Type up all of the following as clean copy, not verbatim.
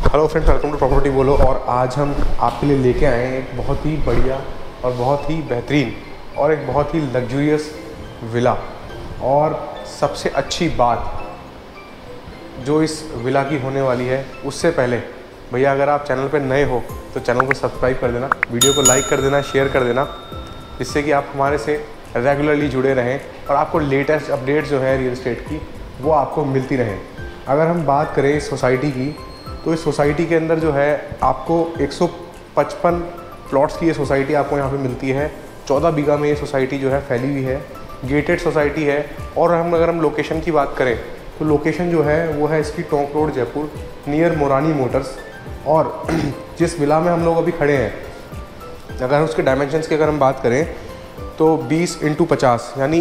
Hello friends, welcome to property Bolo. और आज हम आपके लिए लेके आए हैं एक बहुत ही बढ़िया और बहुत ही बेहतरीन और एक बहुत ही लग्जूरियस विला। और सबसे अच्छी बात जो इस विला की होने वाली है, उससे पहले भैया अगर आप चैनल पर नए हो तो चैनल को सब्सक्राइब कर देना, वीडियो को लाइक कर देना, शेयर कर देना, जिससे कि आप हमारे से रेगुलरली जुड़े रहें और आपको लेटेस्ट अपडेट जो है रियल एस्टेट की वो आपको मिलती रहें। अगर हम बात करें इस सोसाइटी की, तो इस सोसाइटी के अंदर जो है आपको 155 प्लॉट्स की ये सोसाइटी आपको यहाँ पे मिलती है। 14 बीघा में ये सोसाइटी जो है फैली हुई है, गेटेड सोसाइटी है। और अगर हम लोकेशन की बात करें तो लोकेशन जो है वो है इसकी Tonk road Jaipur, near Morani motors. और जिस विला में हम लोग अभी खड़े हैं, अगर उसके डायमेंशंस की अगर हम बात करें तो 20x50 यानी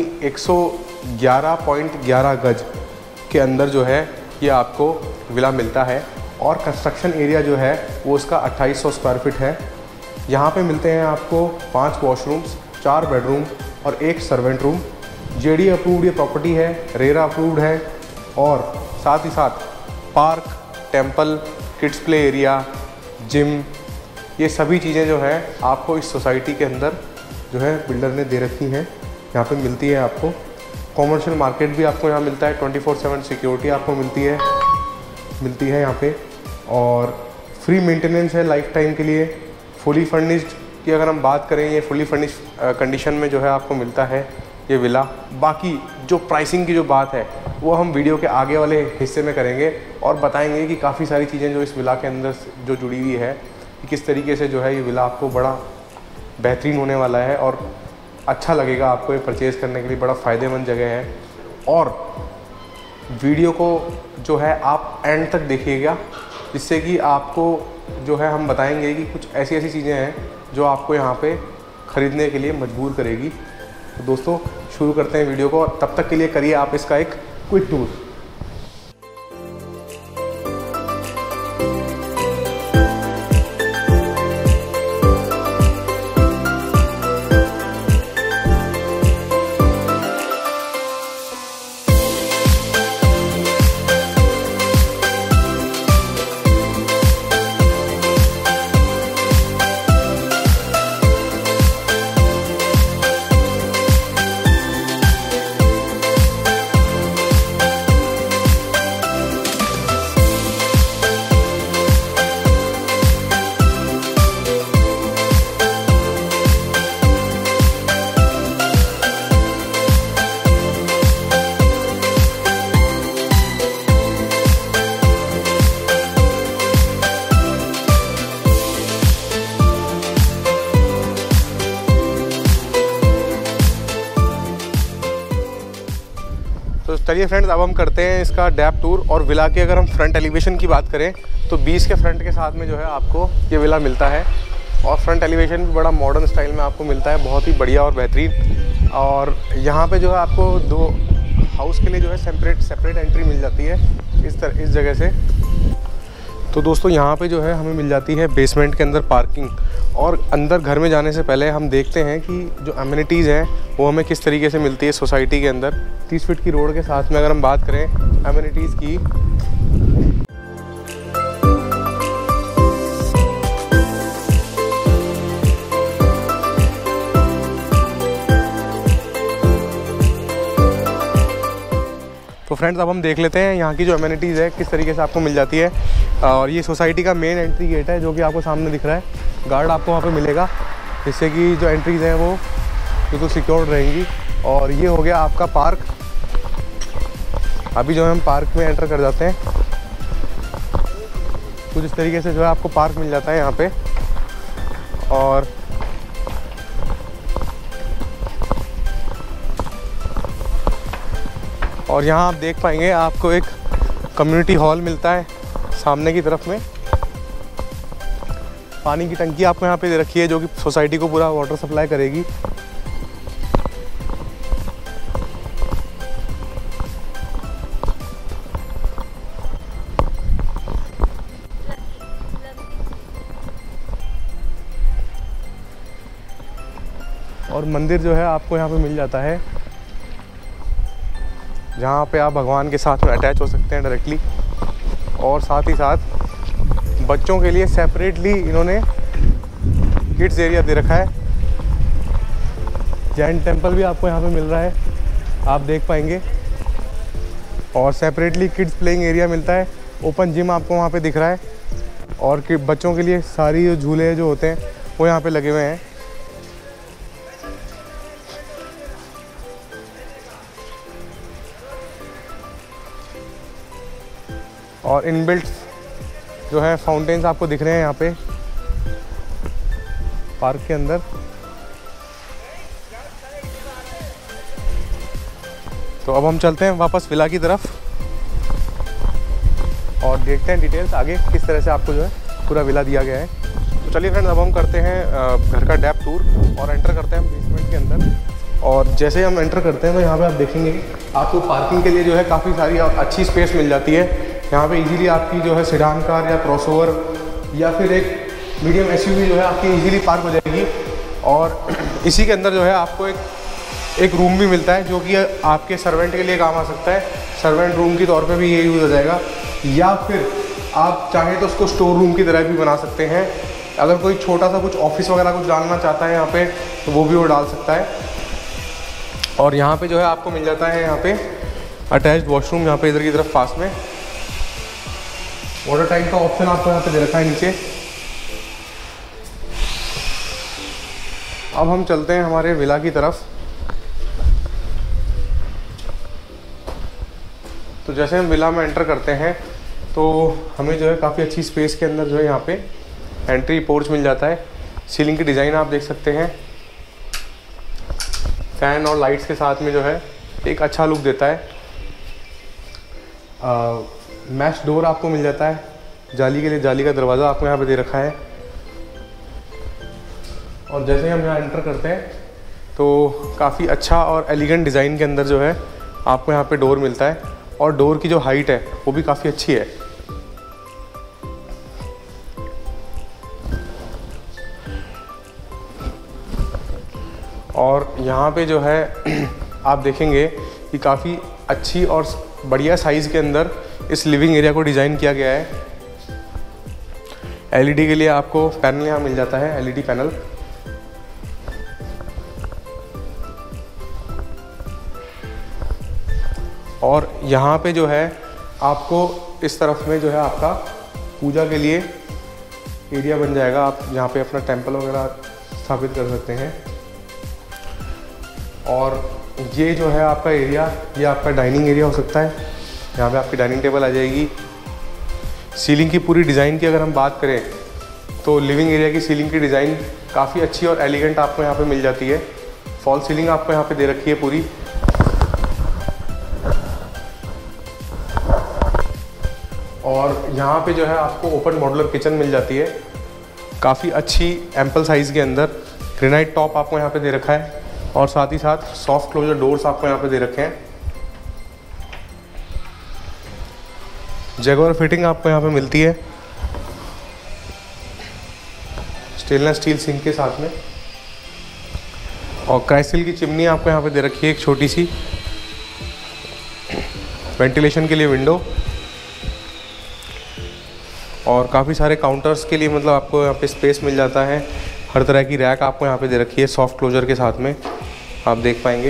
111.11 गज के अंदर जो है ये आपको विला मिलता है। और कंस्ट्रक्शन एरिया जो है वो इसका 2800 स्क्वायर फीट है। यहाँ पे मिलते हैं आपको 5 वॉशरूम्स, 4 बेडरूम और 1 सर्वेंट रूम। जेडी अप्रूव्ड ये प्रॉपर्टी है, रेरा अप्रूव्ड है। और साथ ही साथ park, temple, kids play area, gym, ये सभी चीज़ें जो है आपको इस सोसाइटी के अंदर जो है बिल्डर ने दे रखी हैं, यहाँ पे मिलती है आपको। कॉमर्शियल मार्केट भी आपको यहाँ मिलता है, 24/7 सिक्योरिटी आपको मिलती है यहाँ पे। और फ्री मेंटेनेंस है लाइफ टाइम के लिए। फुली फर्निश्ड की अगर हम बात करें, ये फुली फर्निश्ड कंडीशन में जो है आपको मिलता है ये विला। बाकी जो प्राइसिंग की जो बात है वो हम वीडियो के आगे वाले हिस्से में करेंगे और बताएंगे कि काफ़ी सारी चीज़ें जो इस विला के अंदर जो जुड़ी हुई है, कि किस तरीके से जो है ये विला आपको बड़ा बेहतरीन होने वाला है और अच्छा लगेगा आपको ये परचेज़ करने के लिए, बड़ा फ़ायदेमंद जगह है। और वीडियो को जो है आप एंड तक देखिएगा, जिससे कि आपको जो है हम बताएंगे कि कुछ ऐसी ऐसी चीज़ें हैं जो आपको यहाँ पे ख़रीदने के लिए मजबूर करेगी। तो दोस्तों शुरू करते हैं वीडियो को, और तब तक के लिए करिए आप इसका एक क्विक टूर। तो चलिए फ्रेंड्स, अब हम करते हैं इसका डेप्थ टूर। और विला के अगर हम फ्रंट एलिवेशन की बात करें तो 20 के फ्रंट के साथ में जो है आपको ये विला मिलता है। और फ्रंट एलिवेशन भी बड़ा मॉडर्न स्टाइल में आपको मिलता है, बहुत ही बढ़िया और बेहतरीन। और यहाँ पे जो है आपको 2 हाउस के लिए जो है सेपरेट एंट्री मिल जाती है इस जगह से। तो दोस्तों यहाँ पे जो है हमें मिल जाती है बेसमेंट के अंदर पार्किंग। और अंदर घर में जाने से पहले हम देखते हैं कि जो एमिनिटीज़ हैं वो हमें किस तरीके से मिलती है सोसाइटी के अंदर। 30 फीट की रोड के साथ में अगर हम बात करें एमिनिटीज़ की, तो फ्रेंड्स अब हम देख लेते हैं यहाँ की जो एमिनिटीज़ है किस तरीके से आपको मिल जाती है। और ये सोसाइटी का मेन एंट्री गेट है जो कि आपको सामने दिख रहा है। गार्ड आपको वहाँ पे मिलेगा, जिससे कि जो एंट्रीज़ हैं वो बिल्कुल सिक्योर रहेंगी। और ये हो गया आपका पार्क। अभी जो है हम पार्क में एंटर कर जाते हैं। कुछ इस तरीके से जो है आपको पार्क मिल जाता है यहाँ पे। और यहाँ आप देख पाएंगे आपको एक कम्युनिटी हॉल मिलता है सामने की तरफ में। पानी की टंकी आपको यहाँ पे दे रखी है जो कि सोसाइटी को पूरा वाटर सप्लाई करेगी। और मंदिर जो है आपको यहाँ पे मिल जाता है, जहाँ पे आप भगवान के साथ में अटैच हो सकते हैं डायरेक्टली। और साथ ही साथ बच्चों के लिए सेपरेटली इन्होंने किड्स एरिया दे रखा है। जैन टेम्पल भी आपको यहाँ पे मिल रहा है, आप देख पाएंगे। और सेपरेटली किड्स प्लेइंग एरिया मिलता है। ओपन जिम आपको वहाँ पे दिख रहा है। और बच्चों के लिए सारी जो झूले जो होते हैं वो यहाँ पे लगे हुए हैं। और इनबिल्ट जो है फाउंटेन्स आपको दिख रहे हैं यहाँ पे पार्क के अंदर। तो अब हम चलते हैं वापस विला की तरफ और देखते हैं डिटेल्स आगे किस तरह से आपको जो है पूरा विला दिया गया है। तो चलिए फ्रेंड्स, अब हम करते हैं घर का डेप्थ टूर और एंटर करते हैं हम बेसमेंट के अंदर। और जैसे हम एंटर करते हैं तो यहाँ पे आप देखेंगे आपको पार्किंग के लिए जो है काफ़ी सारी अच्छी स्पेस मिल जाती है। यहाँ पे इजीली आपकी जो है सेडान कार या क्रॉसओवर या फिर एक मीडियम एसयूवी जो है आपकी इजीली पार्क हो जाएगी। और इसी के अंदर जो है आपको एक रूम भी मिलता है जो कि आपके सर्वेंट के लिए काम आ सकता है। सर्वेंट रूम के तौर पे भी ये यूज़ हो जाएगा, या फिर आप चाहें तो उसको स्टोर रूम की तरह भी बना सकते हैं। अगर कोई छोटा सा कुछ ऑफिस वगैरह कुछ डालना चाहता है यहाँ पे तो वो भी वो डाल सकता है। और यहाँ पे जो है आपको मिल जाता है यहाँ पे अटैच्ड वॉशरूम, यहाँ पे इधर की तरफ पास में। वाटर टैंक का ऑप्शन आपको यहाँ पे दे रखा है नीचे। अब हम चलते हैं हमारे विला की तरफ। तो जैसे हम विला में एंटर करते हैं तो हमें जो है काफ़ी अच्छी स्पेस के अंदर जो है यहाँ पे एंट्री पोर्च मिल जाता है। सीलिंग की डिज़ाइन आप देख सकते हैं। फैन और लाइट्स के साथ में जो है एक अच्छा लुक देता है। मैश डोर आपको मिल जाता है, जाली के लिए जाली का दरवाज़ा आपको यहाँ पे दे रखा है। और जैसे हम यहाँ एंटर करते हैं तो काफ़ी अच्छा और एलिगेंट डिज़ाइन के अंदर जो है आपको यहाँ पे डोर मिलता है। और डोर की जो हाइट है वो भी काफ़ी अच्छी है। और यहाँ पे जो है आप देखेंगे कि काफ़ी अच्छी और बढ़िया साइज़ के अंदर इस लिविंग एरिया को डिज़ाइन किया गया है। एलईडी के लिए आपको पैनल यहाँ मिल जाता है, एलईडी पैनल। और यहाँ पे जो है आपको इस तरफ में जो है आपका पूजा के लिए एरिया बन जाएगा। आप यहाँ पे अपना टेंपल वगैरह स्थापित कर सकते हैं। और ये जो है आपका एरिया, ये आपका डाइनिंग एरिया हो सकता है। यहाँ पे आपकी डाइनिंग टेबल आ जाएगी। सीलिंग की पूरी डिज़ाइन की अगर हम बात करें तो लिविंग एरिया की सीलिंग की डिज़ाइन काफ़ी अच्छी और एलिगेंट आपको यहाँ पे मिल जाती है। फॉल सीलिंग आपको यहाँ पे दे रखी है पूरी। और यहाँ पे जो है आपको ओपन मॉड्यूलर किचन मिल जाती है, काफ़ी अच्छी एम्पल साइज़ के अंदर। ग्रेनाइट टॉप आपको यहाँ पे दे रखा है और साथ ही साथ सॉफ्ट क्लोजर डोर्स आपको यहाँ पे दे रखे हैं। जैगुआर फिटिंग आपको यहाँ पे मिलती है स्टेनलेस स्टील सिंक के साथ में। और क्राइसिल की चिमनी आपको यहाँ पे दे रखी है एक छोटी सी, वेंटिलेशन के लिए विंडो। और काफ़ी सारे काउंटर्स के लिए मतलब आपको यहाँ पे स्पेस मिल जाता है। हर तरह की रैक आपको यहाँ पे दे रखी है सॉफ्ट क्लोजर के साथ में, आप देख पाएंगे,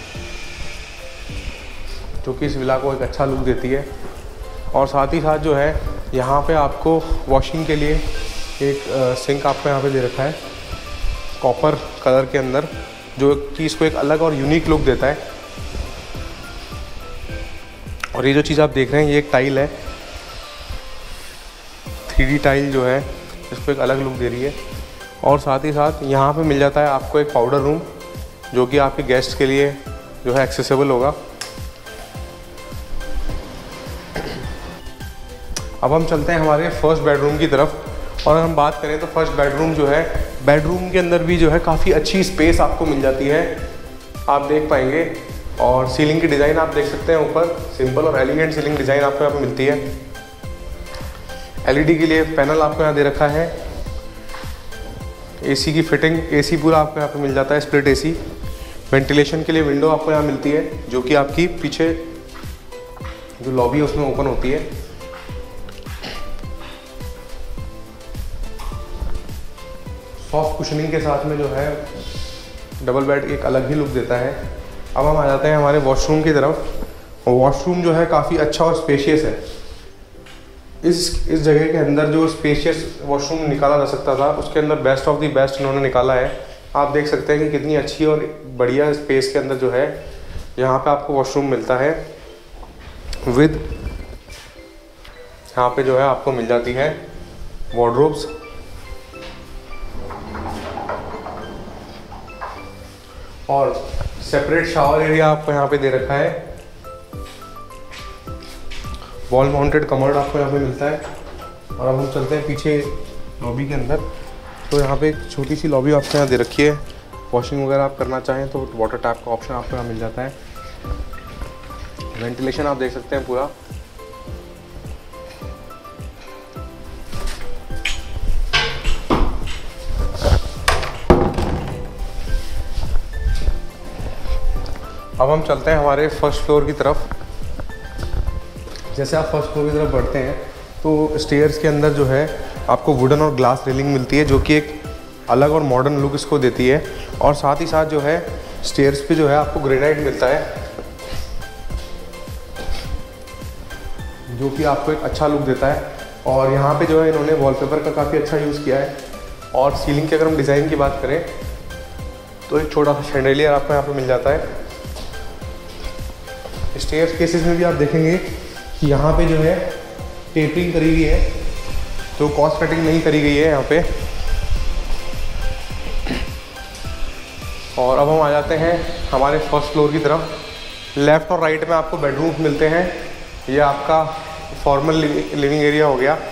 जो कि इस विला को एक अच्छा लुक देती है। और साथ ही साथ जो है यहाँ पे आपको वॉशिंग के लिए एक सिंक आपको यहाँ पे दे रखा है कॉपर कलर के अंदर, जो कि इसको एक अलग और यूनिक लुक देता है। और ये जो चीज़ आप देख रहे हैं ये एक टाइल है, 3D टाइल जो है इसको एक अलग लुक दे रही है। और साथ ही साथ यहाँ पे मिल जाता है आपको एक पाउडर रूम, जो कि आपके गेस्ट के लिए जो है एक्सेसिबल होगा। अब हम चलते हैं हमारे फर्स्ट बेडरूम की तरफ। और अगर हम बात करें तो फर्स्ट बेडरूम जो है, बेडरूम के अंदर भी जो है काफ़ी अच्छी स्पेस आपको मिल जाती है, आप देख पाएंगे। और सीलिंग की डिज़ाइन आप देख सकते हैं, ऊपर सिंपल और एलिगेंट सीलिंग डिज़ाइन आपको यहाँ पे मिलती है। एलईडी के लिए पैनल आपको यहाँ दे रखा है। एसी की फिटिंग, एसी पूरा आपको यहाँ पे मिल जाता है, स्प्लिट एसी। वेंटिलेशन के लिए विंडो आपको यहाँ मिलती है, जो कि आपकी पीछे जो लॉबी है उसमें ओपन होती है। सॉफ्ट कुशनिंग के साथ में जो है डबल बेड एक अलग ही लुक देता है। अब हम आ जाते हैं हमारे वॉशरूम की तरफ। वॉशरूम जो है काफ़ी अच्छा और स्पेशियस है। इस जगह के अंदर जो स्पेशियस वॉशरूम निकाला जा सकता था, उसके अंदर बेस्ट ऑफ द बेस्ट इन्होंने निकाला है। आप देख सकते हैं कि कितनी अच्छी और बढ़िया स्पेस के अंदर जो है यहाँ पे आपको वॉशरूम मिलता है विद, यहाँ पे जो है आपको मिल जाती है वार्डरोब्स और सेपरेट शावर एरिया आपको यहाँ पे दे रखा है। वॉल माउंटेड कमोड आपको यहाँ पे मिलता है। और अब हम चलते हैं पीछे लॉबी के अंदर। तो यहाँ पे एक छोटी सी लॉबी आपको यहाँ दे रखी है। वॉशिंग वगैरह आप करना चाहें तो वाटर टैप का ऑप्शन आपको यहाँ मिल जाता है। वेंटिलेशन आप देख सकते हैं पूरा। अब हम चलते हैं हमारे फर्स्ट फ्लोर की तरफ। जैसे आप फर्स्ट फ्लोर की तरफ बढ़ते हैं तो स्टेयर्स के अंदर जो है आपको वुडन और ग्लास रेलिंग मिलती है, जो कि एक अलग और मॉडर्न लुक इसको देती है। और साथ ही साथ जो है स्टेयर्स पे जो है आपको ग्रेनाइट मिलता है, जो कि आपको एक अच्छा लुक देता है। और यहाँ पे जो है इन्होंने वॉलपेपर का काफ़ी अच्छा यूज़ किया है। और सीलिंग की अगर हम डिज़ाइन की बात करें तो एक छोटा सा शैंडेलियर आपको यहाँ पे मिल जाता है। स्टेयर्स केसेस में भी आप देखेंगे कि यहाँ पे जो है टेपरिंग करी गई है, तो कॉस्ट कटिंग नहीं करी गई है यहाँ पे। और अब हम आ जाते हैं हमारे फर्स्ट फ्लोर की तरफ। लेफ़्ट और राइट में आपको बेडरूम्स मिलते हैं। ये आपका फॉर्मल लिविंग एरिया हो गया।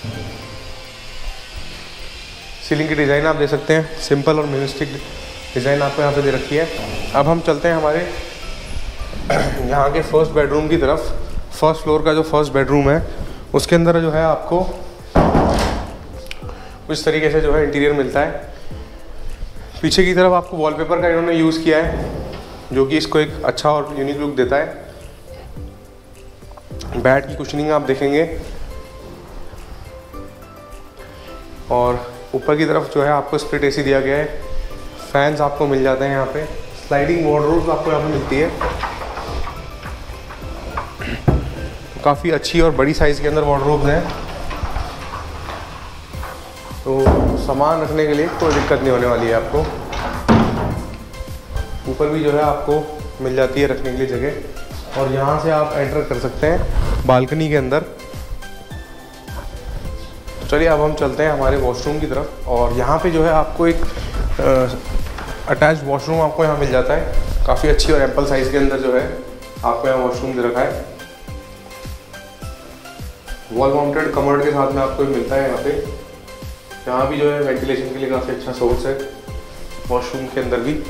सीलिंग की डिज़ाइन आप देख सकते हैं, सिंपल और मिनिमलिस्टिक डिज़ाइन आपको यहाँ पे दे रखी है। अब हम चलते हैं हमारे यहाँ के फर्स्ट बेडरूम की तरफ। फर्स्ट फ्लोर का जो फर्स्ट बेडरूम है उसके अंदर जो है आपको इस तरीके से जो है इंटीरियर मिलता है। पीछे की तरफ आपको वॉलपेपर का इन्होंने यूज़ किया है, जो कि इसको एक अच्छा और यूनिक लुक देता है। बेड की कुशनिंग आप देखेंगे। और ऊपर की तरफ जो है आपको स्प्लिट एसी दिया गया है। फैंस आपको मिल जाते हैं यहाँ पे। स्लाइडिंग वार्डरोब्स आपको यहाँ पे मिलती है। काफ़ी अच्छी और बड़ी साइज़ के अंदर वार्डरोब्स हैं, तो सामान रखने के लिए कोई दिक्कत नहीं होने वाली है आपको। ऊपर भी जो है आपको मिल जाती है रखने के लिए जगह। और यहाँ से आप एंटर कर सकते हैं बालकनी के अंदर। तो चलिए अब हम चलते हैं हमारे वॉशरूम की तरफ। और यहाँ पे जो है आपको एक अटैच्ड वॉशरूम आपको यहाँ मिल जाता है। काफ़ी अच्छी और एम्पल साइज़ के अंदर जो है आपको यहाँ वॉशरूम दे रखा है। वॉल माउंटेड कमोड के साथ में आपको मिलता है यहाँ पे। यहाँ भी जो है वेंटिलेशन के लिए काफ़ी अच्छा सोर्स है वॉशरूम के अंदर भी।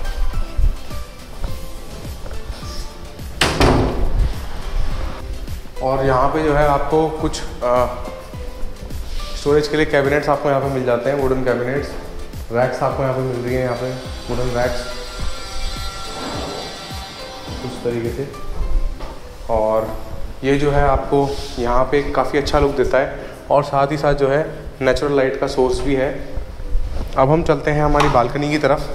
और यहाँ पे जो है आपको कुछ स्टोरेज के लिए कैबिनेट्स आपको यहाँ पे मिल जाते हैं, वुडन कैबिनेट्स। रैक्स आपको यहाँ पे मिल रही है, यहाँ पे वुडन रैक्स उस तरीके से। और ये जो है आपको यहाँ पे काफ़ी अच्छा लुक देता है। और साथ ही साथ जो है नेचुरल लाइट का सोर्स भी है। अब हम चलते हैं हमारी बालकनी की तरफ।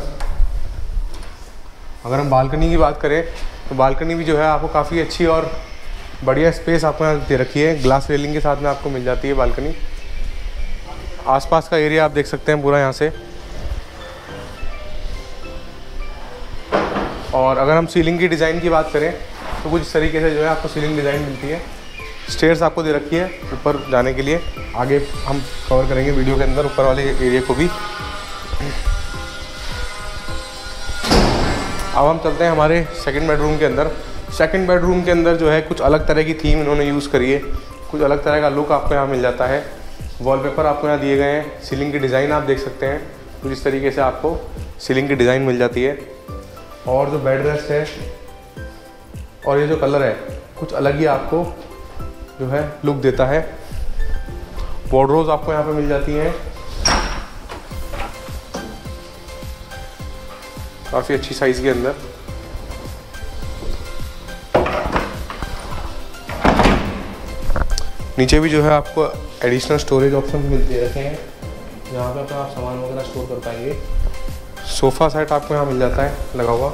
अगर हम बालकनी की बात करें तो बालकनी भी जो है आपको काफ़ी अच्छी और बढ़िया स्पेस आपको यहाँ दे रखी है। ग्लास रेलिंग के साथ में आपको मिल जाती है बालकनी। आसपास का एरिया आप देख सकते हैं पूरा यहाँ से। और अगर हम सीलिंग की डिज़ाइन की बात करें तो कुछ इस तरीके से जो है आपको सीलिंग डिज़ाइन मिलती है। स्टेयर्स आपको दे रखी है ऊपर जाने के लिए। आगे हम कवर करेंगे वीडियो के अंदर ऊपर वाले एरिया को भी। अब हम चलते हैं हमारे सेकंड बेडरूम के अंदर। सेकंड बेडरूम के अंदर जो है कुछ अलग तरह की थीम इन्होंने यूज़ करी है। कुछ अलग तरह का लुक आपको यहाँ मिल जाता है। वॉलपेपर आपको यहाँ दिए गए हैं। सीलिंग की डिज़ाइन आप देख सकते हैं, कुछ इस तरीके से आपको सीलिंग की डिज़ाइन मिल जाती है। और जो बेड रेस्ट है और ये जो कलर है कुछ अलग ही आपको जो है लुक देता है। वार्डरोब्स आपको यहाँ पे मिल जाती हैं, काफ़ी अच्छी साइज़ के अंदर। नीचे भी जो है आपको एडिशनल स्टोरेज ऑप्शन मिलते रहते हैं। यहाँ पे आप सामान वगैरह स्टोर कर पाएंगे। सोफ़ा सेट आपको यहाँ मिल जाता है लगा हुआ।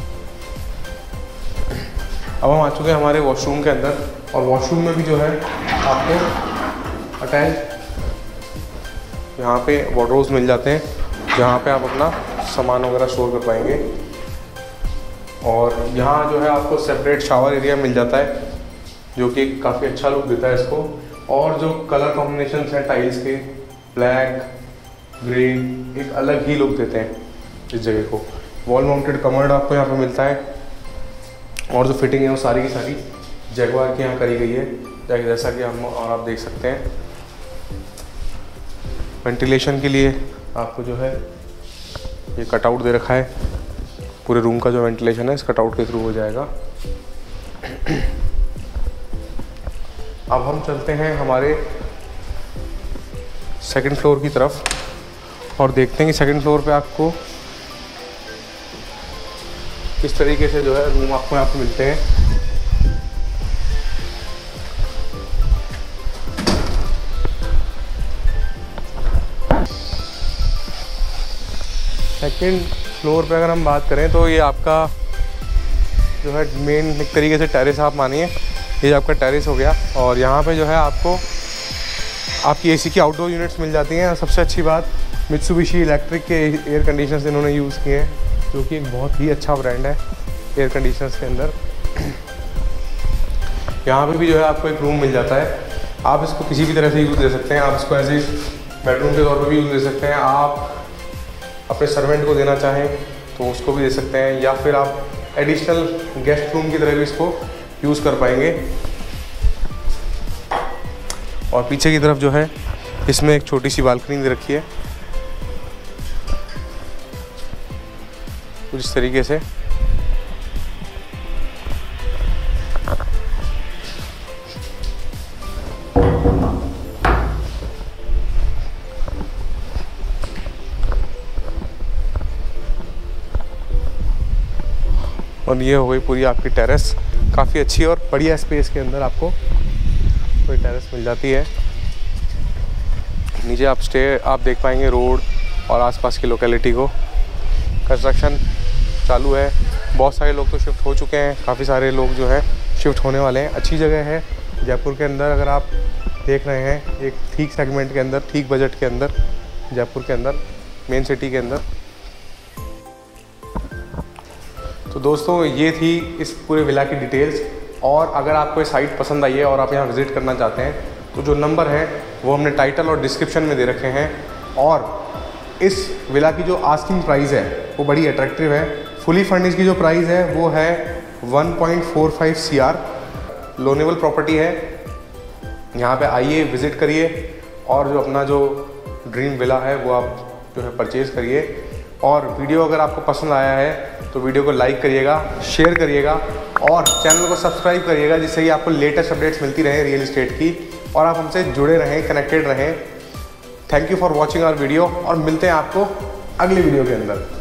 अब हम आ चुके हैं हमारे वॉशरूम के अंदर, और वॉशरूम में भी जो है आपको अटैच यहाँ पे वार्डरोब्स मिल जाते हैं, जहाँ पे आप अपना सामान वगैरह स्टोर कर पाएंगे। और यहाँ जो है आपको सेपरेट शावर एरिया मिल जाता है, जो कि काफ़ी अच्छा लुक देता है इसको। और जो कलर कॉम्बिनेशंस हैं टाइल्स के, ब्लैक, ग्रे, एक अलग ही लुक देते हैं इस जगह को। वॉल माउंटेड कमोड आपको यहाँ पे मिलता है, और जो फिटिंग है वो सारी की सारी जैगुआर की यहाँ करी गई है, जैसा कि हम और आप देख सकते हैं। वेंटिलेशन के लिए आपको जो है ये कटआउट दे रखा है, पूरे रूम का जो वेंटिलेशन है इस कटआउट के थ्रू हो जाएगा। अब हम चलते हैं हमारे सेकंड फ्लोर की तरफ और देखते हैं कि सेकंड फ्लोर पे आपको किस तरीके से जो है रूम आपको यहाँ पे मिलते हैं। सेकंड फ्लोर पे अगर हम बात करें तो ये आपका जो है मेन एक तरीके से टेरेस आप मानिए, ये आपका टेरेस हो गया। और यहाँ पे जो है आपको आपकी एसी की आउटडोर यूनिट्स मिल जाती हैं। सबसे अच्छी बात, मित्सुबिशी इलेक्ट्रिक के एयर कंडीशनर्स इन्होंने यूज़ किए हैं, जो कि एक बहुत ही अच्छा ब्रांड है एयर कंडीशनर्स के अंदर। यहाँ पे भी जो है आपको एक रूम मिल जाता है, आप इसको किसी भी तरह से यूज़ दे सकते हैं। आप इसको एज ए बेडरूम के तौर पर भी यूज़ दे सकते हैं, आप अपने सर्वेंट को देना चाहें तो उसको भी दे सकते हैं, या फिर आप एडिशनल गेस्ट रूम की तरह भी इसको यूज़ कर पाएंगे। और पीछे की तरफ जो है इसमें एक छोटी सी बालकनी दे रखी है कुछ इस तरीके से। और ये हो गई पूरी आपकी टेरेस, काफ़ी अच्छी और बढ़िया स्पेस के अंदर आपको पूरी टेरेस मिल जाती है। नीचे आप देख पाएंगे रोड और आसपास की लोकेलिटी को। कंस्ट्रक्शन चालू है, बहुत सारे लोग तो शिफ्ट हो चुके हैं, काफ़ी सारे लोग जो हैं शिफ्ट होने वाले हैं। अच्छी जगह है जयपुर के अंदर, अगर आप देख रहे हैं एक ठीक सेगमेंट के अंदर, ठीक बजट के अंदर, जयपुर के अंदर मेन सिटी के अंदर। तो दोस्तों ये थी इस पूरे विला की डिटेल्स। और अगर आपको ये साइट पसंद आई है और आप यहाँ विज़िट करना चाहते हैं तो जो नंबर है वो हमने टाइटल और डिस्क्रिप्शन में दे रखे हैं। और इस विला की जो आस्किंग प्राइस है वो बड़ी अट्रैक्टिव है। फुली फर्निश की जो प्राइस है वो है 1.45 CR। लोनेबल प्रॉपर्टी है, यहाँ पे आइए, विज़िट करिए और जो अपना जो ड्रीम विला है वो आप जो है परचेज़ करिए। और वीडियो अगर आपको पसंद आया है तो वीडियो को लाइक करिएगा, शेयर करिएगा और चैनल को सब्सक्राइब करिएगा, जिससे कि आपको लेटेस्ट अपडेट्स मिलती रहे रियल इस्टेट की और आप हमसे जुड़े रहें, कनेक्टेड रहें। Thank you for watching our video और मिलते हैं आपको अगली वीडियो के अंदर।